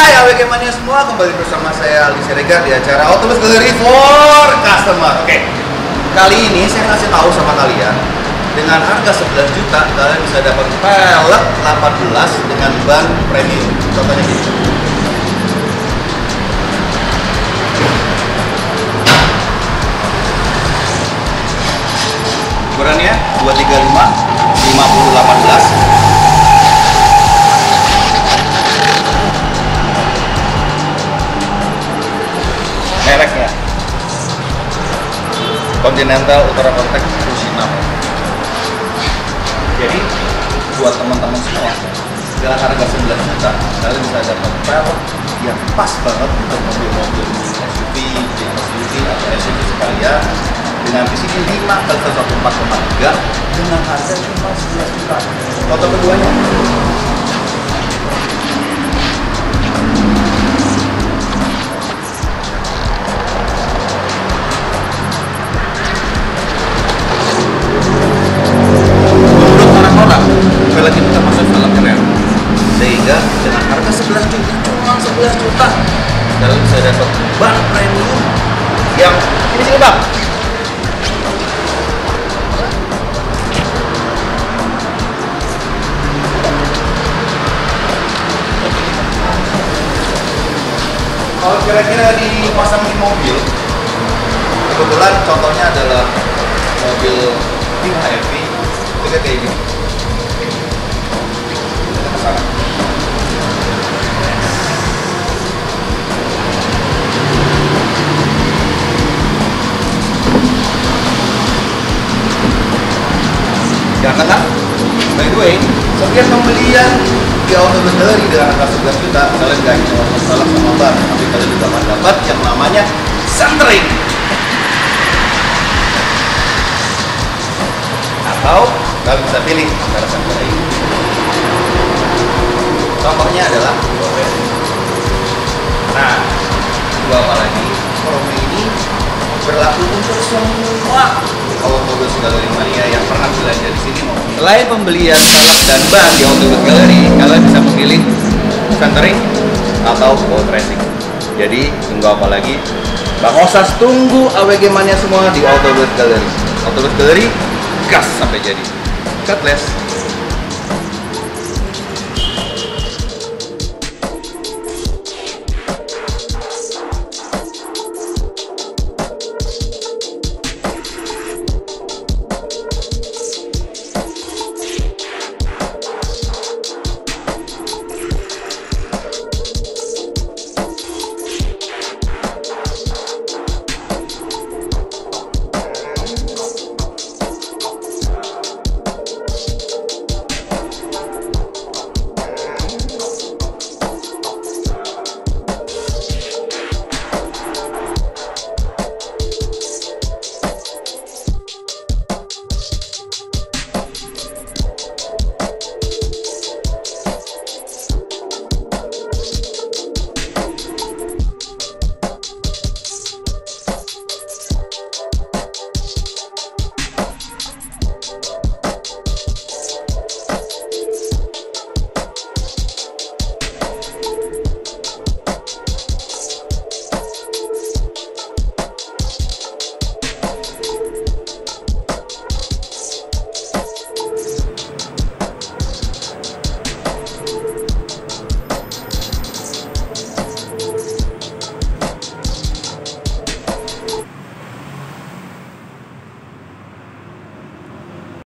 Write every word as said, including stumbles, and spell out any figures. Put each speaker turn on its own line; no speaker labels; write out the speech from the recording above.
Hai A W G Mania semua, kembali bersama saya Aldi Siregar di acara Auto Bus Gallery for Customer. Oke, kali ini saya kasih tahu sama kalian, dengan harga sebelas juta kalian bisa dapat pelek delapan belas dengan ban premium. Contohnya gini. Ukurannya dua tiga lima lima puluh delapan belas. Mereknya Continental Ultra Contact Fusinam. Jadi buat teman-teman semua, dengan harga sebelas juta kalian bisa dapat pelek yang pas banget untuk mobil-mobil S U V, S U V atau S U V sekalian, dengan P C I lima kali seratus empat koma tiga dengan harga cuma sebelas juta. Foto keduanya. Velg itu termasuk velg keren, sehingga dengan harga sebelas juta, cuma sebelas juta kalian bisa dapat ban premium yang ini sini bang. Kalau kira-kira dipasang di mobil, kebetulan contohnya adalah mobil Tim H R V, itu kayak gini. Karena kan, by the way, setiap pembelian di Auto Bus Gallery dengan harga sebelas juta, kalian gak cuma masalah sama ban, tapi kalian juga akan dapat yang namanya centering. Atau kalian bisa pilih antara centering. Contohnya adalah Rover. Nah, dua apa lagi? Rover ini berlaku untuk semua Auto Bus Gallery Mania yang pernah belanja di sini. Selain pembelian velg dan ban di Auto Bus Gallery, kalian bisa memilih centering atau power racing. Jadi tunggu apa lagi? Bang Osas tunggu A W G Mania semua di Auto Bus Gallery. Auto Bus Gallery, gas sampai jadi. God bless.